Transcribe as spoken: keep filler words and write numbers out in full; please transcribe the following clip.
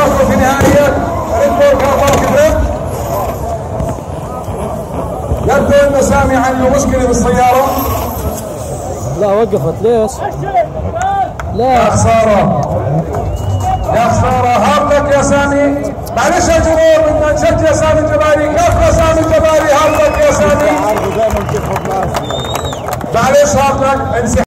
توقف في نهاية ريد بول. يبدو ان سامي عنده مشكلة بالسيارة. لا وقفت ليش؟ لا يا خسارة يا خسارة. هارد يا سامي. معلش يا جمهور بدنا نشجع سامي الجبالي. كفى سامي الجبالي. هارد يا سامي. معلش هارد